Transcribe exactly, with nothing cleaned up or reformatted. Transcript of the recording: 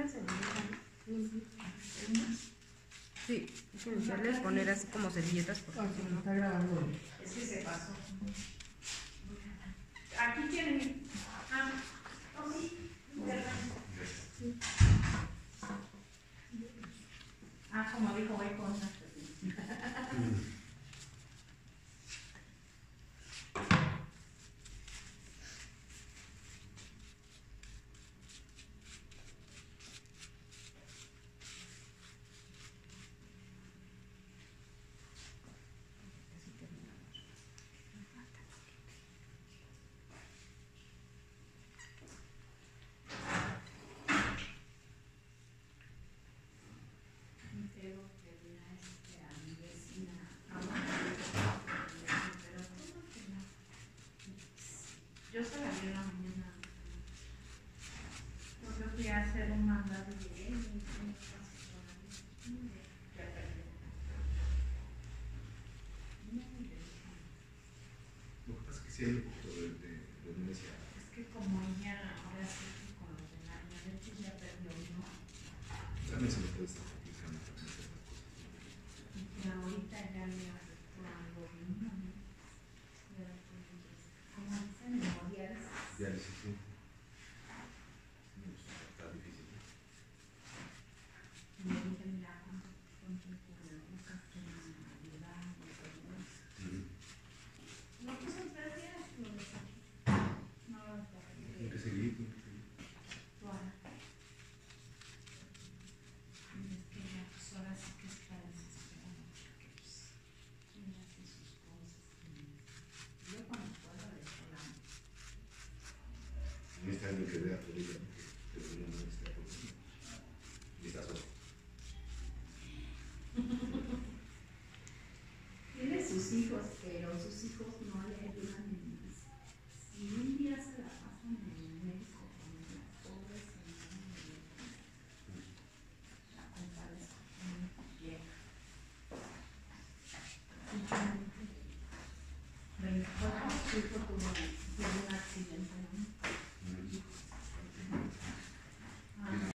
una servilleta, ¿no? Sí, hay que iniciarles poner así como servilletas porque Ah, si sí, no. está grabando. Es que se pasó. Aquí tienen. Ah, oh, sí. Sí. Ah, como dijo, voy con una. Yo se la vi en la mañana. Porque fui a hacer un mandado y llegué y me pasé por ahí. Ya perdí. Lo que pasa es que sí hay un poquito de, de, de violencia. Es que como ella ahora sí que con los de la diabetes ya perdió uno. También se lo puede estar aplicando también ciertas cosas. Y que ahorita ya le afectó algo bien, ¿no? Como dicen memoriales. Ya les sí. Está difícil. Y le dije, mira, ¿cuánto tiempo le buscas que me ayuda? No, pues en tres días lo dejé. No lo dejé. Tiene que seguir, tiene que seguir. Bueno. Y es que ya, pues ahora sí que está desesperado, porque pues, ella hace sus cosas. Y yo cuando puedo le estoy dando. Y está en el que vea por ella.